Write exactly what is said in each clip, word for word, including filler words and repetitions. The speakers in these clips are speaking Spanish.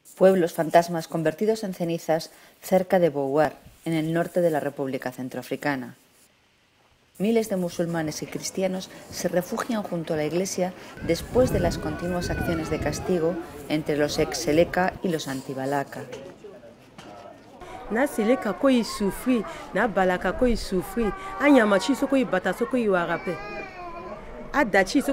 Pueblos fantasmas convertidos en cenizas cerca de Bouar, en el norte de la República Centroafricana. Miles de musulmanes y cristianos se refugian junto a la iglesia después de las continuas acciones de castigo entre los ex-Seleka y los anti-Balaka. Na Seleka koi sufri, na Balaka koi sufri, anyama chiso koi bataso koi warape. It's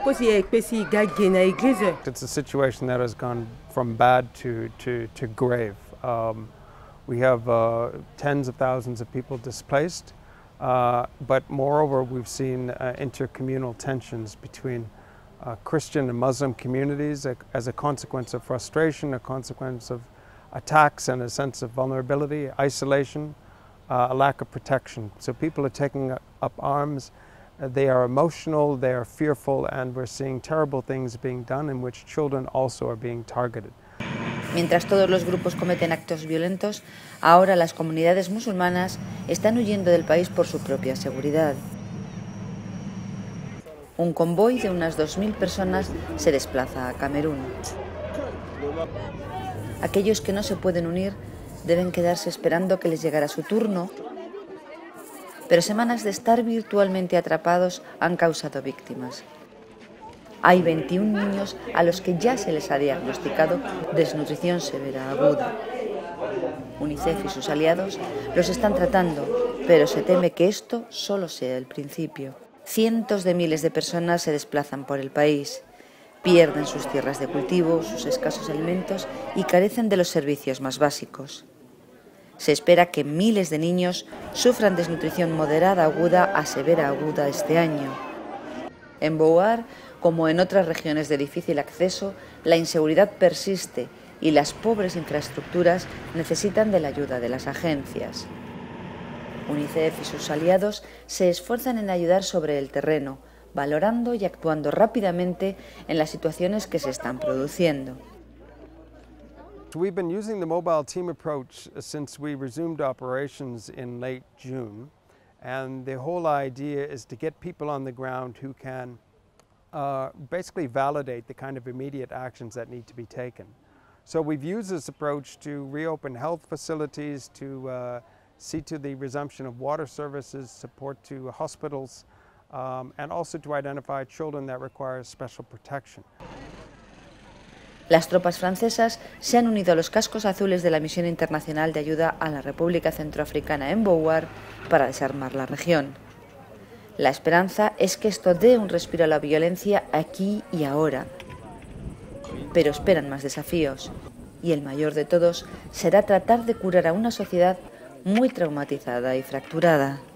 a situation that has gone from bad to, to, to grave. Um, we have uh, tens of thousands of people displaced, uh, but moreover we've seen uh, intercommunal tensions between uh, Christian and Muslim communities as a consequence of frustration, a consequence of attacks and a sense of vulnerability, isolation, uh, a lack of protection. So people are taking up arms. They are emotional, they are fearful, and we're seeing terrible things being done in which children also are being targeted. Mientras todos los grupos cometen actos violentos, ahora las comunidades musulmanas están huyendo del país por su propia seguridad. Un convoy de unas dos mil personas se desplaza a Camerún. Aquellos que no se pueden unir deben quedarse esperando que les llegara su turno, pero semanas de estar virtualmente atrapados han causado víctimas. Hay veintiún niños a los que ya se les ha diagnosticado desnutrición severa aguda. UNICEF y sus aliados los están tratando, pero se teme que esto solo sea el principio. Cientos de miles de personas se desplazan por el país, pierden sus tierras de cultivo, sus escasos alimentos y carecen de los servicios más básicos. Se espera que miles de niños sufran desnutrición moderada aguda a severa aguda este año. En Bouar, como en otras regiones de difícil acceso, la inseguridad persiste y las pobres infraestructuras necesitan de la ayuda de las agencias. UNICEF y sus aliados se esfuerzan en ayudar sobre el terreno, valorando y actuando rápidamente en las situaciones que se están produciendo. We've been using the mobile team approach since we resumed operations in late June, and the whole idea is to get people on the ground who can uh, basically validate the kind of immediate actions that need to be taken. So we've used this approach to reopen health facilities, to uh, see to the resumption of water services, support to hospitals, um, and also to identify children that require special protection. Las tropas francesas se han unido a los cascos azules de la Misión Internacional de Ayuda a la República Centroafricana en Bouar para desarmar la región. La esperanza es que esto dé un respiro a la violencia aquí y ahora. Pero esperan más desafíos, y el mayor de todos será tratar de curar a una sociedad muy traumatizada y fracturada.